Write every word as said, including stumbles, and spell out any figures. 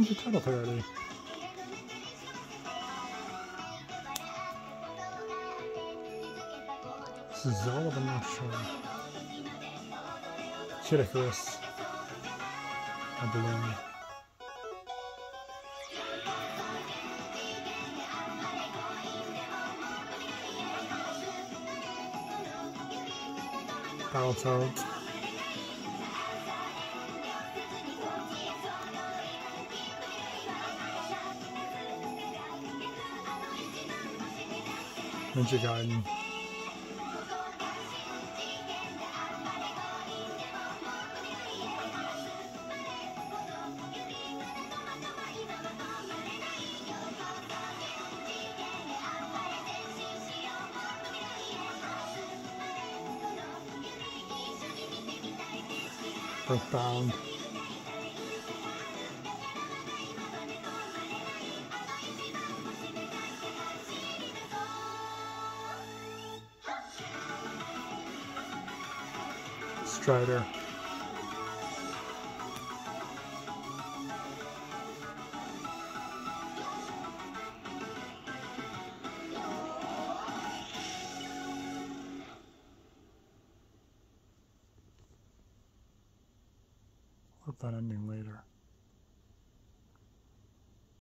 When's the title parody? This is Zol, but I'm not sure. Kid Icarus, I believe. Battletoads. Ninja Gaiden. Earthbound. Strider. What that ending later.